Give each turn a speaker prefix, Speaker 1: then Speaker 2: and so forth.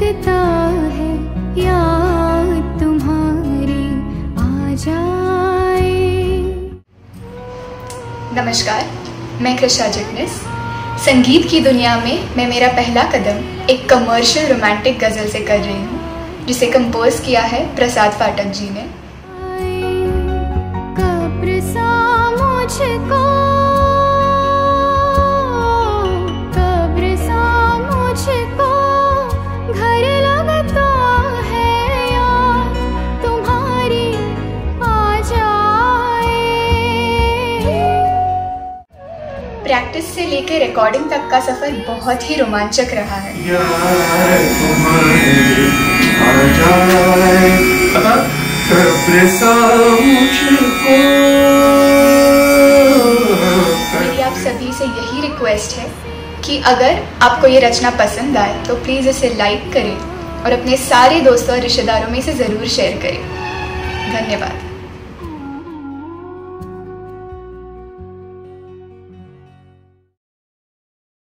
Speaker 1: लगता है याद तुम्हारी आ जाए।
Speaker 2: नमस्कार, मैं कृषा जिग्नेस। संगीत की दुनिया में मैं मेरा पहला कदम एक कमर्शियल रोमांटिक गज़ल से कर रही हूँ, जिसे कंपोज किया है प्रसाद फाटक जी ने।
Speaker 1: कब्र सा मुझको, कब्र सा मुझको घर लगता है याद तुम्हारी आ जाए।
Speaker 2: प्रैक्टिस से लेकर रिकॉर्डिंग तक का सफर बहुत ही रोमांचक रहा है। मेरी आप सभी से यही रिक्वेस्ट है कि अगर आपको ये रचना पसंद आए तो प्लीज़ इसे लाइक करें और अपने सारे दोस्तों और रिश्तेदारों में इसे ज़रूर शेयर करें। धन्यवाद।